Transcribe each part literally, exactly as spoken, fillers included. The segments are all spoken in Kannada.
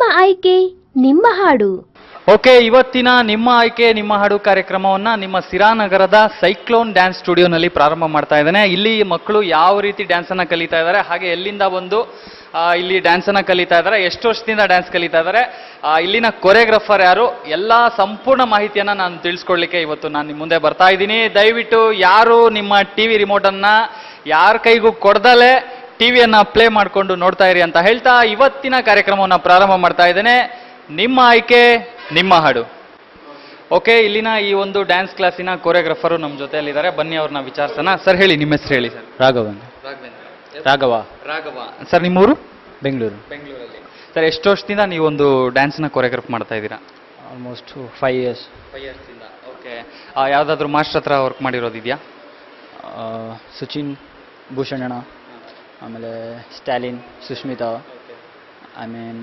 ಆಯ್ಕೆ ನಿಮ್ಮ ಹಾಡು. ಓಕೆ, ಇವತ್ತಿನ ನಿಮ್ಮ ಆಯ್ಕೆ ನಿಮ್ಮ ಹಾಡು ಕಾರ್ಯಕ್ರಮವನ್ನ ನಿಮ್ಮ ಸಿರಾನಗರದ ಸೈಕ್ಲೋನ್ ಡ್ಯಾನ್ಸ್ ಸ್ಟುಡಿಯೋನಲ್ಲಿ ಪ್ರಾರಂಭ ಮಾಡ್ತಾ ಇದ್ದೇನೆ. ಇಲ್ಲಿ ಮಕ್ಕಳು ಯಾವ ರೀತಿ ಡ್ಯಾನ್ಸ್ ಅನ್ನ ಕಲಿತಾ ಇದ್ದಾರೆ, ಹಾಗೆ ಎಲ್ಲಿಂದ ಬಂದು ಇಲ್ಲಿ ಡ್ಯಾನ್ಸ್ ಅನ್ನ ಕಲಿತಾ ಇದ್ದಾರೆ, ಎಷ್ಟು ವರ್ಷದಿಂದ ಡ್ಯಾನ್ಸ್ ಕಲಿತಾ ಇದ್ದಾರೆ, ಇಲ್ಲಿನ ಕೊರಿಯೋಗ್ರಾಫರ್ ಯಾರು, ಎಲ್ಲ ಸಂಪೂರ್ಣ ಮಾಹಿತಿಯನ್ನ ನಾನು ತಿಳಿಸ್ಕೊಡ್ಲಿಕ್ಕೆ ಇವತ್ತು ನಾನು ನಿಮ್ಮ ಮುಂದೆ ಬರ್ತಾ ಇದ್ದೀನಿ. ದಯವಿಟ್ಟು ಯಾರು ನಿಮ್ಮ ಟಿವಿ ರಿಮೋಟ್ ಅನ್ನ ಯಾರ ಕೈಗೂ ಕೊಡ್ದಲೆ ಟಿವಿಯನ್ನ ಪ್ಲೇ ಮಾಡಿಕೊಂಡು ನೋಡ್ತಾ ಇರಿ ಅಂತ ಹೇಳ್ತಾ ಇವತ್ತಿನ ಕಾರ್ಯಕ್ರಮವನ್ನು ಪ್ರಾರಂಭ ಮಾಡ್ತಾ ಇದ್ದೇನೆ. ನಿಮ್ಮ ಆಯ್ಕೆ ನಿಮ್ಮ ಹಾಡು. ಓಕೆ, ಇಲ್ಲಿನ ಈ ಒಂದು ಡ್ಯಾನ್ಸ್ ಕ್ಲಾಸಿನ ಕೊರಿಯೋಗ್ರಾಫರು ನಮ್ಮ ಜೊತೆಯಲ್ಲಿದ್ದಾರೆ. ಬನ್ನಿ ಅವ್ರನ್ನ ವಿಚಾರಿಸೋಣ. ಸರ್ ಹೇಳಿ, ನಿಮ್ಮ ಹೆಸರು ಹೇಳಿ ಸರ್. ರಾಘವನ್. ರಾಘವ. ರಾಘವ ಸರ್, ನಿಮ್ಮೂರು? ಬೆಂಗಳೂರು. ಬೆಂಗಳೂರಲ್ಲಿ. ಸರ್, ಎಷ್ಟು ವರ್ಷದಿಂದ ನೀವು ಒಂದು ಡ್ಯಾನ್ಸ್ನ ಕೊರಿಯೋಗ್ರಾಫ್ ಮಾಡ್ತಾ ಇದ್ದೀರಾ? Almost five years. ಫೈವ್ ಇಯರ್ಸಿಂದ. ಓಕೆ, ಯಾವುದಾದ್ರೂ ಮಾಸ್ಟರ್ ಹತ್ರ ವರ್ಕ್ ಮಾಡಿರೋದಿದೆಯಾ? ಸಚಿನ್, ಭೂಷಣಣ್ಣ, ಆಮೇಲೆ ಸ್ಟಾಲಿನ್, ಸುಷ್ಮಿತಾ, ಐ ಮೀನ್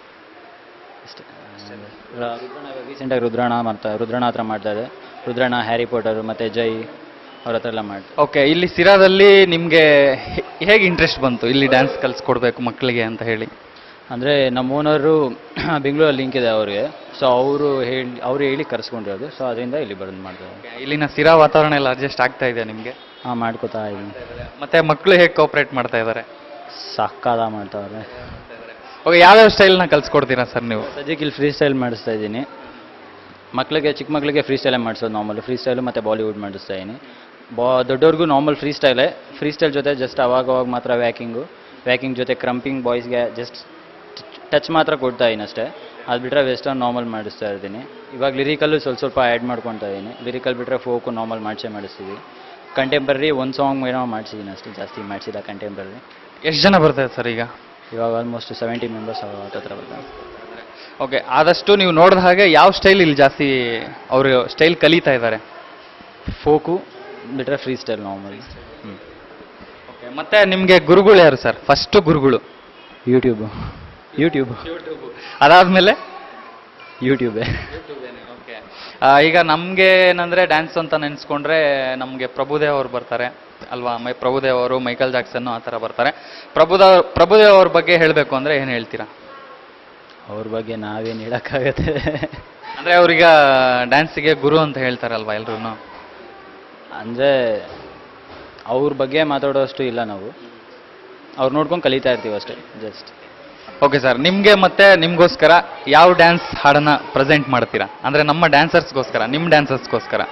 ರುದ್ರಣ. ರೀಸೆಂಟಾಗಿ ರುದ್ರಣ ಮಾಡ್ತಾ ರುದ್ರಣ ಹತ್ರ ಮಾಡ್ತಾ ಇದೆ. ರುದ್ರಣ, ಹ್ಯಾರಿ ಪಾಟರ್ ಮತ್ತು ಜೈ ಅವ್ರ ಹತ್ರ ಎಲ್ಲ ಮಾಡ್ತಾರೆ. ಓಕೆ, ಇಲ್ಲಿ ಸಿರಾದಲ್ಲಿ ನಿಮಗೆ ಹೇಗೆ ಇಂಟ್ರೆಸ್ಟ್ ಬಂತು ಇಲ್ಲಿ ಡ್ಯಾನ್ಸ್ ಕಲಿಸ್ಕೊಡ್ಬೇಕು ಮಕ್ಕಳಿಗೆ ಅಂತ ಹೇಳಿ? ಅಂದರೆ ನಮ್ಮ ಓನರು ಬೆಂಗಳೂರಲ್ಲಿ ಲಿಂಕ್ ಇದೆ ಅವ್ರಿಗೆ, ಸೊ ಅವರು ಹೇಳಿ ಅವರು ಹೇಳಿ ಕರೆಸ್ಕೊಂಡಿರೋದು. ಸೊ ಅದರಿಂದ ಇಲ್ಲಿ ಬರೋದು ಮಾಡ್ತಾರೆ. ಇಲ್ಲಿನ ಸಿರಾ ವಾತಾವರಣ ಎಲ್ಲ ಅಡ್ಜಸ್ಟ್ ಆಗ್ತಾ ಇದೆ ನಿಮಗೆ? ಹಾಂ, ಮಾಡ್ಕೋತಾ ಇದ್ದೀನಿ. ಮತ್ತೆ ಮಕ್ಕಳು ಹೇಗೆ ಕೋಆಪ್ರೇಟ್ ಮಾಡ್ತಾ ಇದ್ದಾರೆ? ಸಾಕಾದ ಮಾಡ್ತಾವ್ರೆ. ಓಕೆ, ಯಾವ್ಯಾವ ಸ್ಟೈಲ್ನ ಕಲಿಸ್ಕೊಡ್ತೀರಾ ಸರ್ ನೀವು? ಸದ್ಯಕ್ಕೆ ಇಲ್ಲಿ ಫ್ರೀ ಸ್ಟೈಲ್ ಮಾಡಿಸ್ತಾ ಇದ್ದೀನಿ. ಮಕ್ಕಳಿಗೆ, ಚಿಕ್ಕ ಮಕ್ಕಳಿಗೆ ಫ್ರೀ ಸ್ಟೈಲೇ ಮಾಡಿಸೋದು, ನಾರ್ಮಲ್ ಫ್ರೀ ಸ್ಟೈಲು ಮತ್ತು ಬಾಲಿವುಡ್ ಮಾಡಿಸ್ತಾ ಇದ್ದೀನಿ. ಬಾ ದೊಡ್ಡವ್ರಿಗೂ ನಾರ್ಮಲ್ ಫ್ರೀ ಸ್ಟೈಲೇ. ಫ್ರೀ ಸ್ಟೈಲ್ ಜೊತೆ ಜಸ್ಟ್ ಅವಾಗವಾಗ ಮಾತ್ರ ವ್ಯಾಕಿಂಗು, ವ್ಯಾಕಿಂಗ್ ಜೊತೆ ಕ್ರಂಪಿಂಗ್ ಬಾಯ್ಸ್ಗೆ ಜಸ್ಟ್ ಟಚ್ ಮಾತ್ರ ಕೊಡ್ತಾ ಇದ್ದೀನಿ ಅಷ್ಟೇ. ಅದು ಬಿಟ್ಟರೆ ವೆಸ್ಟರ್ನ್ ನಾರ್ಮಲ್ ಮಾಡಿಸ್ತಾ ಇದ್ದೀನಿ. ಇವಾಗ ಲಿರಿಕಲ್ಲು ಸ್ವಲ್ಪ ಸ್ವಲ್ಪ ಆ್ಯಡ್ ಮಾಡ್ಕೊತಾ ಇದ್ದೀನಿ. ಲಿರಿಕಲ್ ಬಿಟ್ಟರೆ ಫೋಕು ನಾರ್ಮಲ್ ಮಾಡಿಸೇ ಮಾಡಿಸ್ತೀವಿ. ಕಂಟೆಂಪ್ರರಿ ಒಂದು ಸಾಂಗ್ ಏನೋ ಮಾಡಿಸಿದ್ದೀನಿ ಅಷ್ಟೇ, ಜಾಸ್ತಿ ಮಾಡಿಸಿಲ್ಲ ಕಂಟೆಂಪ್ರರಿ. ಎಷ್ಟು ಜನ ಬರ್ತಾರೆ ಸರ್ ಈಗ? ಇವಾಗ ಆಲ್ಮೋಸ್ಟ್ ಸೆವೆಂಟಿ ಮೆಂಬರ್ಸ್ ಹತ್ರ ಬರ್ತಾರೆ. ಓಕೆ, ಆದಷ್ಟು ನೀವು ನೋಡಿದ ಹಾಗೆ ಯಾವ ಸ್ಟೈಲ್ ಇಲ್ಲಿ ಜಾಸ್ತಿ ಅವರು ಸ್ಟೈಲ್ ಕಲಿತಾ ಇದ್ದಾರೆ? ಫೋಕು ಬಿಟ್ಟರೆ ಫ್ರೀ ಸ್ಟೈಲ್ ನಾರ್ಮಲ್. ಹ್ಞೂ. ಓಕೆ, ಮತ್ತೆ ನಿಮಗೆ ಗುರುಗಳು ಯಾರು ಸರ್? ಫಸ್ಟು ಗುರುಗಳು? ಯೂಟ್ಯೂಬು. ಯೂಟ್ಯೂಬ್. ಯೂಟ್ಯೂಬ್ ಅದಾದಮೇಲೆ ಯೂಟ್ಯೂಬೇ. ಓಕೆ, ಈಗ ನಮಗೆ ಏನಂದರೆ ಡ್ಯಾನ್ಸ್ ಅಂತ ನೆನೆಸ್ಕೊಂಡ್ರೆ ನಮಗೆ ಪ್ರಭುದೇವ್ ಅವರು ಬರ್ತಾರೆ ಅಲ್ವಾ? ಮೈ ಪ್ರಭುದೇವ್ ಅವರು, ಮೈಕಲ್ ಜಾಕ್ಸನ್ನು ಆ ಥರ ಬರ್ತಾರೆ. ಪ್ರಭುದೇವ್ ಪ್ರಭುದೇವ್ ಅವ್ರ ಬಗ್ಗೆ ಹೇಳಬೇಕು ಅಂದರೆ ಏನು ಹೇಳ್ತೀರಾ? ಅವ್ರ ಬಗ್ಗೆ ನಾವೇನು ಹೇಳೋಕ್ಕಾಗತ್ತೆ? ಅಂದರೆ ಅವ್ರೀಗ ಡ್ಯಾನ್ಸಿಗೆ ಗುರು ಅಂತ ಹೇಳ್ತಾರಲ್ವಾ ಎಲ್ರೂ? ಅಂದರೆ ಅವ್ರ ಬಗ್ಗೆ ಮಾತಾಡೋಷ್ಟು ಇಲ್ಲ ನಾವು, ಅವ್ರು ನೋಡ್ಕೊಂಡು ಕಲಿತಾ ಇರ್ತೀವಿ ಅಷ್ಟೇ, ಜಸ್ಟ್. ಓಕೆ ಸರ್, ನಿಮಗೆ ಮತ್ತೆ ನಿಮಗೋಸ್ಕರ ಯಾವ ಡ್ಯಾನ್ಸ್ ಹಾಡನ್ನು ಪ್ರೆಸೆಂಟ್ ಮಾಡ್ತೀರಾ? ಅಂದರೆ ನಮ್ಮ ಡ್ಯಾನ್ಸರ್ಸ್ಗೋಸ್ಕರ, ನಿಮ್ಮ ಡ್ಯಾನ್ಸರ್ಸ್ಗೋಸ್ಕರ.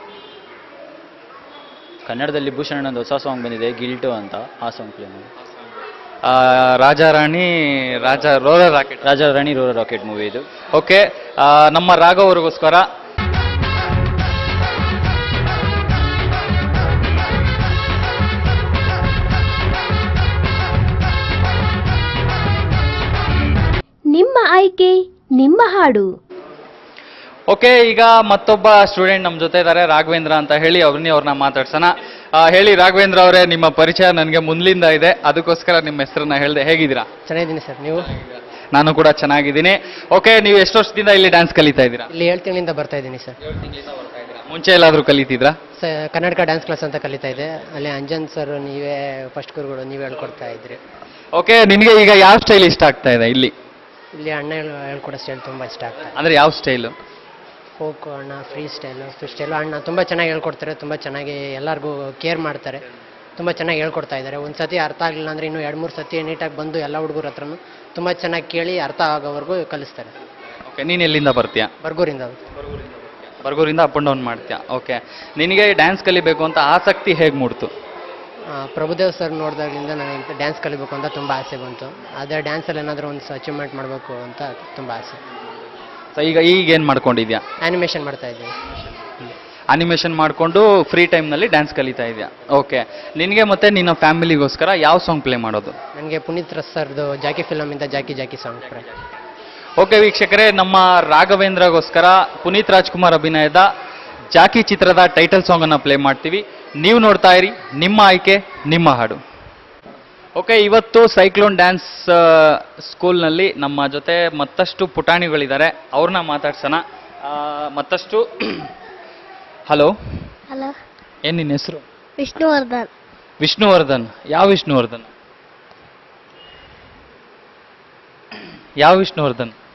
ಕನ್ನಡದಲ್ಲಿ ಭೂಷಣಣ್ಣಂದು ಹೊಸ ಸಾಂಗ್ ಬಂದಿದೆ, ಗಿಲ್ಟು ಅಂತ. ಆ ಸಾಂಗ್ ಪ್ಲೇ ಮಾಡಿ. Rajarani Raja roller rocket Rajarani roller rocket movie ಇದು. ಓಕೆ, ನಮ್ಮ ರಾಘವ್ ಅವ್ರಿಗೋಸ್ಕರ ನಿಮ್ಮ ಆಯ್ಕೆ ನಿಮ್ಮ ಹಾಡು. ಓಕೆ, ಈಗ ಮತ್ತೊಬ್ಬ ಸ್ಟೂಡೆಂಟ್ ನಮ್ಮ ಜೊತೆ ಇದ್ದಾರೆ, ರಾಘವೇಂದ್ರ ಅಂತ ಹೇಳಿ. ಅವ್ರನ್ನೇ ಅವ್ರನ್ನ ಮಾತಾಡ್ಸೋಣ. ಹೇಳಿ ರಾಘವೇಂದ್ರ ಅವರೇ, ನಿಮ್ಮ ಪರಿಚಯ ನನಗೆ ಮುಂದ್ಲಿಂದ ಇದೆ, ಅದಕ್ಕೋಸ್ಕರ ನಿಮ್ಮ ಹೆಸರನ್ನ ಹೇಳಿದೆ. ಹೇಗಿದ್ದೀರಾ? ಚೆನ್ನಾಗಿದ್ದೀನಿ ಸರ್, ನೀವು? ನಾನು ಕೂಡ ಚೆನ್ನಾಗಿದ್ದೀನಿ. ಓಕೆ, ನೀವು ಎಷ್ಟು ವರ್ಷದಿಂದ ಇಲ್ಲಿ ಡ್ಯಾನ್ಸ್ ಕಲಿತಾ ಇದ್ದೀರಾ? ಇಲ್ಲಿ ಏಳು ತಿಂಗಳಿಂದ ಬರ್ತಾ ಇದ್ದೀನಿ ಸರ್. ಮುಂಚೆ ಎಲ್ಲಾದರೂ ಕಲಿತಿದ್ರಾ? ಸ ಕರ್ನಾಟಕ ಡ್ಯಾನ್ಸ್ ಕ್ಲಾಸ್ ಅಂತ ಕಲಿತಾ ಇದೆ. ಅಲ್ಲಿ ಅಂಜನ್ ಸರ್ ನೀವೇ ಫಸ್ಟ್ ಗುರುಗಳು, ನೀವೇ ಹೇಳ್ಕೊಡ್ತಾ ಇದ್ರಿ. ಓಕೆ, ನಿನಗೆ ಈಗ ಯಾವ ಸ್ಟೈಲ್ ಇಷ್ಟ ಆಗ್ತಾ ಇದೆ ಇಲ್ಲಿ? ಇಲ್ಲಿ ಅಣ್ಣ ಹೇಳ್ಕೊಡೋ ಸ್ಟೈಲ್ ತುಂಬ ಇಷ್ಟ ಆಗ್ತದೆ. ಅಂದರೆ ಯಾವ ಸ್ಟೈಲು? ಫೋಕ್ ಅಣ್ಣ, ಫ್ರೀ ಸ್ಟೈಲು, ಫ್ರೀ ಸ್ಟೈಲು ಅಣ್ಣ ತುಂಬ ಚೆನ್ನಾಗಿ ಹೇಳ್ಕೊಡ್ತಾರೆ. ತುಂಬ ಚೆನ್ನಾಗಿ ಎಲ್ಲರಿಗೂ ಕೇರ್ ಮಾಡ್ತಾರೆ. ತುಂಬ ಚೆನ್ನಾಗಿ ಹೇಳ್ಕೊಡ್ತಾ ಇದ್ದಾರೆ. ಒಂದು ಸತಿ ಅರ್ಥ ಆಗಲಿಲ್ಲ ಅಂದರೆ ಇನ್ನೂ ಎರಡು ಮೂರು ಸತಿ ನೀಟಾಗಿ ಬಂದು ಎಲ್ಲ ಹುಡುಗರ ಹತ್ರನೂ ತುಂಬ ಚೆನ್ನಾಗಿ ಕೇಳಿ ಅರ್ಥ ಆಗೋವರೆಗೂ ಕಲಿಸ್ತಾರೆ. ಓಕೆ, ನೀನು ಎಲ್ಲಿಂದ ಬರ್ತೀಯಾ? ಬರ್ಗೂರಿಂದ. ಬರ್ಗೂರಿಂದ ಅಪ್ ಆ್ಯಂಡ್ ಡೌನ್ ಮಾಡ್ತೀಯಾ? ಓಕೆ, ನಿನಗೆ ಡ್ಯಾನ್ಸ್ ಕಲಿಬೇಕು ಅಂತ ಆಸಕ್ತಿ ಹೇಗೆ ಮೂಡ್ತು? ಪ್ರಭುದೇವ್ ಸರ್ ನೋಡಿದಾಗಲಿಂದ ನನಗೆ ಡ್ಯಾನ್ಸ್ ಕಲಿಬೇಕು ಅಂತ ತುಂಬ ಆಸೆ ಬಂತು. ಅದೇ ಡ್ಯಾನ್ಸಲ್ಲಿ ಏನಾದರೂ ಒಂದು ಅಚೀವ್ಮೆಂಟ್ ಮಾಡಬೇಕು ಅಂತ ತುಂಬ ಆಸೆ. ಸೊ ಈಗ ಈಗ ಏನು ಮಾಡ್ಕೊಂಡಿದ್ಯಾ? ಆ್ಯನಿಮೇಷನ್ ಮಾಡ್ತಾ ಇದ್ದೀನಿ. ಅನಿಮೇಷನ್ ಮಾಡಿಕೊಂಡು ಫ್ರೀ ಟೈಮ್ನಲ್ಲಿ ಡ್ಯಾನ್ಸ್ ಕಲಿತಾ ಇದೆಯಾ? ಓಕೆ, ನಿನಗೆ ಮತ್ತೆ ನಿನ್ನ ಫ್ಯಾಮಿಲಿಗೋಸ್ಕರ ಯಾವ ಸಾಂಗ್ ಪ್ಲೇ ಮಾಡೋದು? ನನಗೆ ಪುನೀತ್ ಸರ್ದು ಜಾಕಿ ಫಿಲಮಿಂದ Jackie Jackie song play. Okay ವೀಕ್ಷಕರೇ, ನಮ್ಮ ರಾಘವೇಂದ್ರಗೋಸ್ಕರ ಪುನೀತ್ ರಾಜ್ಕುಮಾರ್ ಅಭಿನಯದ ಜಾಕಿ ಚಿತ್ರದ ಟೈಟಲ್ ಸಾಂಗನ್ನು ಪ್ಲೇ ಮಾಡ್ತೀವಿ. ನೀವು ನೋಡ್ತಾ ಇರಿ ನಿಮ್ಮ ಆಯ್ಕೆ ನಿಮ್ಮ ಹಾಡು. ಓಕೆ, ಇವತ್ತು ಸೈಕ್ಲೋನ್ ಡ್ಯಾನ್ಸ್ ಸ್ಕೂಲ್ನಲ್ಲಿ ನಮ್ಮ ಜೊತೆ ಮತ್ತಷ್ಟು ಪುಟಾಣಿಗಳಿದ್ದಾರೆ, ಅವ್ರನ್ನ ಮಾತಾಡ್ಸೋಣ. ಮತ್ತಷ್ಟು ಹಲೋ ಹಲೋ, ಏನು ನಿನ್ನ ಹೆಸರು? ವಿಷ್ಣುವರ್ಧನ್. ವಿಷ್ಣುವರ್ಧನ್. ಯಾವ ವಿಷ್ಣುವರ್ಧನ್? ಯಾವ ವಿಷ್ಣುವರ್ಧನ್?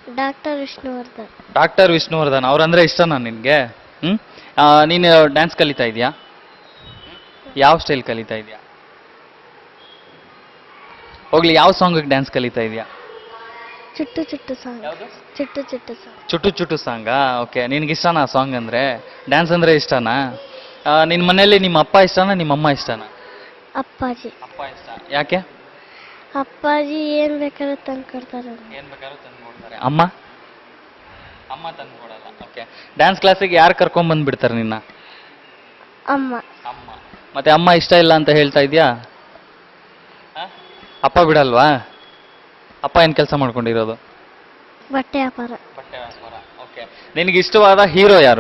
ಡಾಕ್ಟರ್ ವಿಷ್ಣುವರ್ಧನ್. ಡಾಕ್ಟರ್ ವಿಷ್ಣುವರ್ಧನ್ ಅವ್ರಂದ್ರೆ ಇಷ್ಟನಾ ನಿನಗೆ? ಹ್ಞೂ ನೀನು ಡ್ಯಾನ್ಸ್ ಕಲಿತಾ ಇದೆಯಾ? ಯಾವ ಸ್ಟೈಲ್ ಕಲಿತಾ ಇದೆಯಾ? ಹೋಗ್ಲಿ, ಯಾವ ಸಾಂಗಿಗೆ ಡ್ಯಾನ್ಸ್ ಕಲಿತಾ ಇದೆಯಾ? ಚುಟ್ಟು ಚುಟ್ಟು ಸಾಂಗ್. ಚುಟ್ಟು ಚುಟ್ಟು ಸಾಂಗ್. ಚುಟು ಚುಟು ಸಾಂಗಾ? ಓಕೆ, ನಿನ್ಗೆ ಇಷ್ಟನಾ ಸಾಂಗ್ ಅಂದರೆ? ಡ್ಯಾನ್ಸ್ ಅಂದರೆ ಇಷ್ಟನಾ? ನಿನ್ನ ಮನೆಯಲ್ಲಿ ನಿಮ್ಮ ಅಪ್ಪ ಇಷ್ಟನಾ ನಿಮ್ಮ ಅಮ್ಮ ಇಷ್ಟನಾ? ಅಪ್ಪಾಜಿ. ಅಪ್ಪ ಇಷ್ಟ. ಯಾಕೆ? ಅಪ್ಪಾಜಿ ಏನ್ ಬೇಕಾದ್ರೂ ತಂದು ಕೊಡ್ತಾರೆ. ಏನು ಬೇಕಾದ್ರೂ ತಂದು ಕೊಡ್ತಾರೆ. ಅಮ್ಮ ಅಮ್ಮ ತಂದು ಕೊಡಲ್ಲ. ಓಕೆ, ಡ್ಯಾನ್ಸ್ ಕ್ಲಾಸಿಗೆ ಯಾರು ಕರ್ಕೊಂಡ್ ಬಂದ್ಬಿಡ್ತಾರೆ ನಿನ್ನ? ಅಮ್ಮ. ಅಮ್ಮ. ಮತ್ತೆ ಅಮ್ಮ ಇಷ್ಟ ಇಲ್ಲ ಅಂತ ಹೇಳ್ತಾ ಇದೆಯಾ? ಅಪ್ಪ ಬಿಡಲ್ವಾ? ಅಪ್ಪ ಏನು ಕೆಲಸ ಮಾಡ್ಕೊಂಡಿರೋದು? ಬಟ್ಟೆ ವ್ಯಾಪಾರ. ಬಟ್ಟೆ ವ್ಯಾಪಾರ. ಓಕೆ, ನಿನಗೆ ಇಷ್ಟವಾದ ಹೀರೋ ಯಾರು?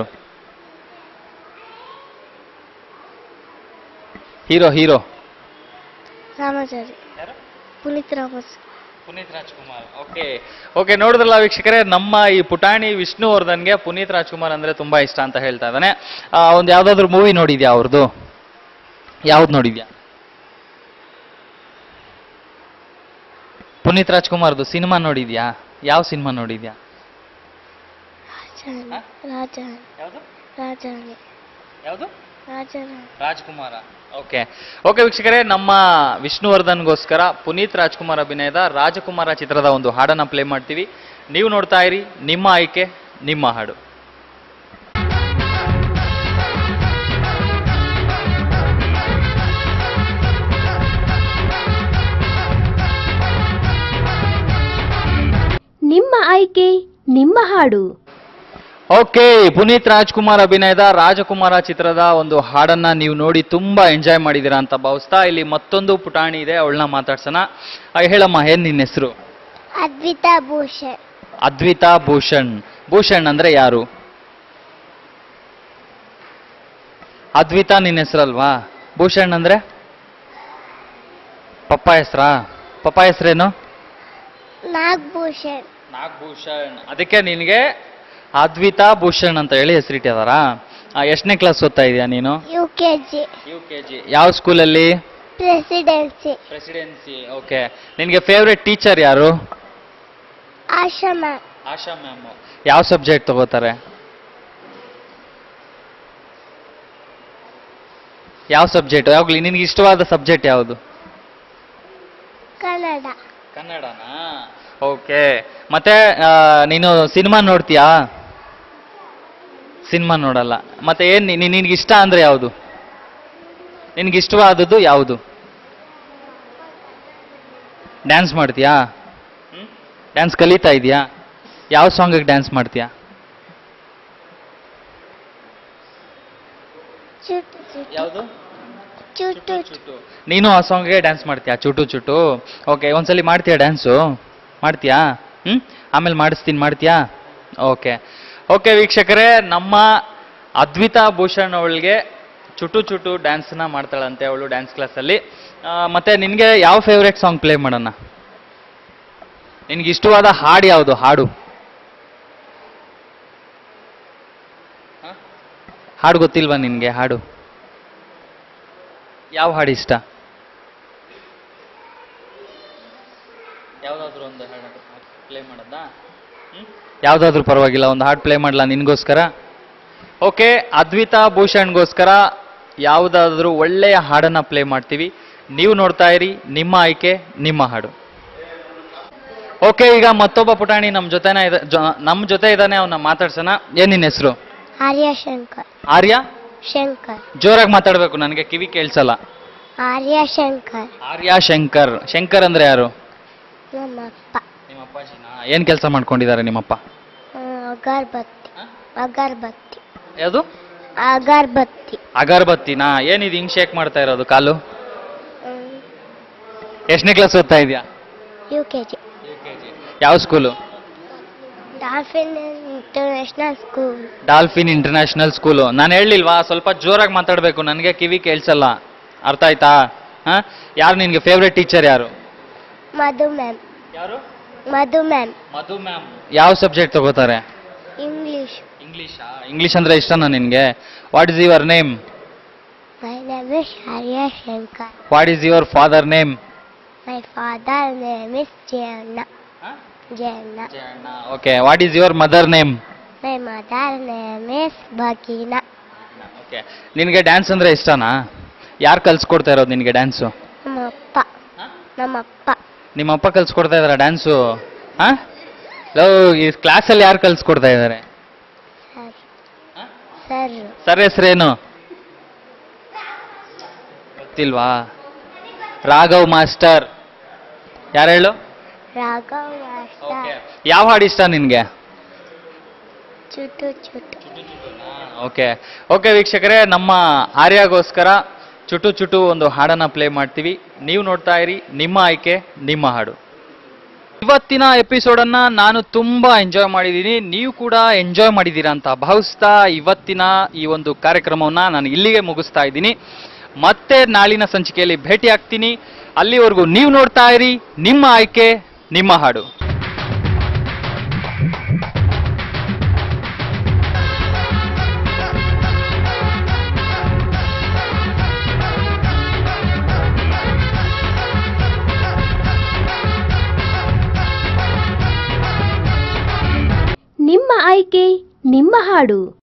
Hero hero Ramachari. Puneeth Ramachari. Puneeth Rajkumar. Okay okay ನೋಡಿದ್ರಲ್ಲ ವೀಕ್ಷಕರೇ, ನಮ್ಮ ಈ ಪುಟಾಣಿ ವಿಷ್ಣುವರ್ಧನ್ಗೆ ಪುನೀತ್ ರಾಜ್ಕುಮಾರ್ ಅಂದ್ರೆ ತುಂಬಾ ಇಷ್ಟ ಅಂತ ಹೇಳ್ತಾ ಇದ್ದಾನೆ. ಒಂದು ಯಾವ್ದಾದ್ರು ಮೂವಿ ನೋಡಿದ್ಯಾ ಅವ್ರದ್ದು? ಯಾವ್ದು ನೋಡಿದ್ಯಾ? ಪುನೀತ್ ರಾಜ್ಕುಮಾರ್ದು ಸಿನಿಮಾ ನೋಡಿದ್ಯಾ? ಯಾವ ಸಿನಿಮಾ ನೋಡಿದ್ಯಾ? ರಾಜಾನಿ. ರಾಜಾನಿ. ಯಾವುದು? ರಾಜಾನಿ. ಯಾವುದು? ರಾಜಾನಿ. ರಾಜ್ಕುಮಾರ. ಓಕೆ ಓಕೆ ವೀಕ್ಷಕರೇ, ನಮ್ಮ ವಿಷ್ಣುವರ್ಧನ್ಗೋಸ್ಕರ ಪುನೀತ್ ರಾಜ್ಕುಮಾರ್ ಅಭಿನಯದ ರಾಜಕುಮಾರ ಚಿತ್ರದ ಒಂದು ಹಾಡನ್ನ ಪ್ಲೇ ಮಾಡ್ತೀವಿ. ನೀವು ನೋಡ್ತಾ ಇರಿ ನಿಮ್ಮ ಆಯ್ಕೆ ನಿಮ್ಮ ಹಾಡು. ನಿಮ್ಮ ಆಯ್ಕೆ ನಿಮ್ಮ ಹಾಡು. ಓಕೆ, ಪುನೀತ್ ರಾಜ್ಕುಮಾರ್ ಅಭಿನಯದ ರಾಜಕುಮಾರ ಚಿತ್ರದ ಒಂದು ಹಾಡನ್ನ ನೀವು ನೋಡಿ ತುಂಬಾ ಎಂಜಾಯ್ ಮಾಡಿದ್ದೀರಾ ಅಂತ ಭಾವಿಸ್ತಾ, ಇಲ್ಲಿ ಮತ್ತೊಂದು ಪುಟಾಣಿ ಇದೆ, ಅವಳನ್ನ ಮಾತಾಡ್ಸೋಣ. ಆ, ಹೇಳಮ್ಮ, ಏನ್ ನಿನ್ನ ಹೆಸರು? ಅದ್ವಿತಾ ಭೂಷಣ್. ಅದ್ವಿತಾ ಭೂಷಣ್. ಭೂಷಣ್ ಅಂದ್ರೆ ಯಾರು? ಅದ್ವಿತಾ ನಿನ್ನ ಹೆಸರಲ್ವಾ? ಭೂಷಣ್ ಅಂದ್ರೆ ಪಪ್ಪ ಹೆಸರಾ? ಪಪ್ಪ ಹೆಸರೇನು? ನಾಗಭೂಷಣ್. ನಾಗಭೂಷಣ್. ಅದಕ್ಕೆ ನಿನಗೆ ಅದ್ವಿತಾ ಭೂಷಣ್ ಅಂತ ಹೇಳಿ ಹೆಸರಿಟ್ಟಿದಾರ. ಎಷ್ಟನೇ ಕ್ಲಾಸ್ ಓದ್ತಾ ಇದೀಯಾ ನೀನು? U K G. U K G. ಯಾವ ಸ್ಕೂಲಲ್ಲಿ? ಪ್ರೆಸಿಡೆನ್ಸಿ. ಪ್ರೆಸಿಡೆನ್ಸಿ. ಓಕೆ, ನಿನಗೆ ಫೇವ್ರೆಟ್ ಟೀಚರ್ ಯಾರು? ಆಶಾ ಮ್ಯಾಮ್. ಆಶಾ ಮ್ಯಾಮ್. ಯಾವ ಸಬ್ಜೆಕ್ಟ್ ತಗೋತಾರೆ? ಯಾವ ಸಬ್ಜೆಕ್ಟ್? ಯಾವಾಗಲಿ ನಿನಗೆ ಇಷ್ಟವಾದ ಸಬ್ಜೆಕ್ಟ್ ಯಾವುದು? ಕನ್ನಡ. ಕನ್ನಡನಾ? ಓಕೆ, ಮತ್ತೆ ನೀನು ಸಿನಿಮಾ ನೋಡ್ತೀಯಾ? ಸಿನಿಮಾ ನೋಡಲ್ಲ. ಮತ್ತೆ ಏನ್ ನಿನಗೆ ಇಷ್ಟ ಅಂದ್ರೆ ಯಾವುದು? ನಿನಗೆ ಇಷ್ಟವಾದದ್ದು ಯಾವುದು? ಡ್ಯಾನ್ಸ್ ಮಾಡ್ತೀಯಾ? ಡ್ಯಾನ್ಸ್ ಕಲಿತಾ ಇದೆಯಾ? ಯಾವ ಸಾಂಗಿಗೆ ಡ್ಯಾನ್ಸ್ ಮಾಡ್ತೀಯಾ? ಚುಟ್ಟು ಚುಟ್ಟು. ಯಾವುದು? ಚುಟ್ಟು ಚುಟು. ನೀನು ಆ ಸಾಂಗ್ಗೆ ಡ್ಯಾನ್ಸ್ ಮಾಡ್ತೀಯಾ? ಚುಟು ಚುಟು. ಓಕೆ, ಒಂದ್ಸಲಿ ಮಾಡ್ತೀಯಾ ಡ್ಯಾನ್ಸು? ಮಾಡ್ತೀಯಾ? ಹ್ಮ್ ಆಮೇಲೆ ಮಾಡಿಸ್ತೀನಿ, ಮಾಡ್ತೀಯಾ? ಓಕೆ ಓಕೆ ವೀಕ್ಷಕರೇ, ನಮ್ಮ ಅದ್ವಿತಾ ಭೂಷಣ್ ಅವಳಿಗೆ ಚುಟು ಚುಟು ಡ್ಯಾನ್ಸ್ನ ಮಾಡ್ತಾಳಂತೆ ಅವಳು ಡ್ಯಾನ್ಸ್ ಕ್ಲಾಸಲ್ಲಿ. ಮತ್ತೆ ನಿನಗೆ ಯಾವ ಫೇವ್ರೇಟ್ ಸಾಂಗ್ ಪ್ಲೇ ಮಾಡೋಣ? ನಿನ್ಗೆ ಇಷ್ಟವಾದ ಹಾಡು ಯಾವುದು? ಹಾಡು ಹಾಡು ಗೊತ್ತಿಲ್ವಾ ನಿನಗೆ? ಹಾಡು ಯಾವ ಹಾಡು ಇಷ್ಟ? ಯಾವ್ದಾದ್ರು ಒಂದು ಹಾಡು ಪ್ಲೇ ಮಾಡೋದಾ? ಯಾವ್ದಾದ್ರು ಪರವಾಗಿಲ್ಲ, ಒಂದು ಹಾಡು ಪ್ಲೇ ಮಾಡಲ್ಲ ನಿನ್ಗೋಸ್ಕರ. ಓಕೆ, ಅದ್ವಿತಾ ಭೂಷಣ್ಗೋಸ್ಕರ ಯಾವುದಾದ್ರೂ ಒಳ್ಳೆಯ ಹಾಡನ್ನ ಪ್ಲೇ ಮಾಡ್ತೀವಿ. ನೀವು ನೋಡ್ತಾ ಇರಿ ನಿಮ್ಮ ಆಯ್ಕೆ ನಿಮ್ಮ ಹಾಡು. ಓಕೆ, ಈಗ ಮತ್ತೊಬ್ಬ ಪುಟಾಣಿ ನಮ್ಮ ಜೊತೆನ ಇದೆ, ನಮ್ಮ ಜೊತೆ ಇದ್ದಾನೆ, ಅವನ್ನ ಮಾತಾಡ್ಸೋಣ. ಏನ್ ನಿನ್ನ ಹೆಸರು? ಆರ್ಯ ಶಂಕರ್. ಆರ್ಯ ಶಂಕರ್. ಜೋರಾಗಿ ಮಾತಾಡ್ಬೇಕು, ನನಗೆ ಕಿವಿ ಕೇಳಿಸಲ್ಲ. ಆರ್ಯ ಶಂಕರ್. ಆರ್ಯ ಶಂಕರ್. ಶಂಕರ್ ಅಂದ್ರೆ ಯಾರು? ನಮ್ಮ ಅಪ್ಪ. ನಿಮ್ಮ ಅಪ್ಪಾಜಿನಾ? ಏನ್ ಕೆಲಸ ಮಾಡ್ಕೊಂಡಿದ್ದಾರೆ ನಿಮ್ಮಪ್ಪ? ಅಗರ್ಬತ್ತಿ. ಅಗರ್ಬತ್ತಿ. ಯಾವುದು? ಅಗರ್ಬತ್ತಿ. ಅಗರಬತ್ತಿನಾ? ಏನಿದು ಹಿಂಗ್ ಶೇಕ್ ಮಾಡ್ತಾ ಇರೋದು ಕಾಲು? ಎಷ್ಟನೇ ಕ್ಲಾಸ್ ಓದ್ತಾ ಇದೆಯಾ? U K G. ಯಾವ school? Dolphin International School. Dolphin International School. ನಾನು ಹೇಳಿಲ್ವಾ ಸ್ವಲ್ಪ ಜೋರಾಗಿ ಮಾತಾಡಬೇಕು, ನನಗೆ ಕಿವಿ ಕೇಳಿಸಲ್ಲ. ಅರ್ಥ ಆಯ್ತಾ? ಹಾ, ಯಾರು ನಿನ್ಗೆ ಫೇವ್ರೆಟ್ ಟೀಚರ್ ಯಾರು? ಮಧು ಮ್ಯಾಮ್. ಯಾರು? ಮಧು ಮ್ಯಾಮ್. ಮಧು ಮ್ಯಾಮ್. ಯಾವ ಸಬ್ಜೆಕ್ಟ್ ತಗೋತಾರೆ? ಇಂಗ್ಲಿಷ್. ಇಂಗ್ಲಿಷಾ? ಇಂಗ್ಲಿಷ್ ಅಂದ್ರೆ ಇಷ್ಟನಾ ನಿನ್ಗೆ? What is your name? My name is Arya Shankar. What is your father name? My father name is Jayanna. Jayanna. Okay, what is your mother name? My mother name is Bakeena. Okay, ನಿನಗೆ ಡ್ಯಾನ್ಸ್ ಅಂದರೆ ಇಷ್ಟನಾ? ಯಾರು ಕಲಿಸ್ಕೊಡ್ತಾ ಇರೋದು ನಿನಗೆ ಡ್ಯಾನ್ಸು? ನಮ್ಮಪ್ಪ. ನಮ್ಮಪ್ಪ. ನಿಮ್ಮಪ್ಪ ಕಲಿಸ್ಕೊಡ್ತಾ ಇದ್ದಾರಾ ಡ್ಯಾನ್ಸು? ಹಾಂ, ಲವ್ ಈ ಕ್ಲಾಸಲ್ಲಿ ಯಾರು ಕಲಿಸ್ಕೊಡ್ತಾ ಇದ್ದಾರೆ? ಸರ್. ಸರ್ ಹೆಸರೇನು ಗೊತ್ತಿಲ್ವಾ? ರಾಘವ್ ಮಾಸ್ಟರ್. ಯಾರು ಹೇಳು? ರಾಘವ್ ಮಾಸ್ಟರ್. ಯಾವ ಹಾಡು ಇಷ್ಟ ನಿನಗೆ? ಚುಟು ಚುಟು. ಓಕೆ ಓಕೆ ವೀಕ್ಷಕರೇ, ನಮ್ಮ ಆರ್ಯಾಗೋಸ್ಕರ ಚುಟು ಚುಟು ಒಂದು ಹಾಡನ್ನ ಪ್ಲೇ ಮಾಡ್ತೀವಿ. ನೀವು ನೋಡ್ತಾ ಇರಿ ನಿಮ್ಮ ಆಯ್ಕೆ ನಿಮ್ಮ ಹಾಡು. ಇವತ್ತಿನ ಎಪಿಸೋಡನ್ನು ನಾನು ತುಂಬ ಎಂಜಾಯ್ ಮಾಡಿದ್ದೀನಿ, ನೀವು ಕೂಡ ಎಂಜಾಯ್ ಮಾಡಿದ್ದೀರಾ ಅಂತ ಭಾವಿಸ್ತಾ ಇವತ್ತಿನ ಈ ಒಂದು ಕಾರ್ಯಕ್ರಮವನ್ನು ನಾನು ಇಲ್ಲಿಗೆ ಮುಗಿಸ್ತಾ ಇದ್ದೀನಿ. ಮತ್ತೆ ನಾಳಿನ ಸಂಚಿಕೆಯಲ್ಲಿ ಭೇಟಿ ಆಗ್ತೀನಿ. ಅಲ್ಲಿವರೆಗೂ ನೀವು ನೋಡ್ತಾ ಇರಿ ನಿಮ್ಮ ಆಯ್ಕೆ ನಿಮ್ಮ ಹಾಡು. ನಿಮ್ಮ ಆಯ್ಕೆ ನಿಮ್ಮ ಹಾಡು.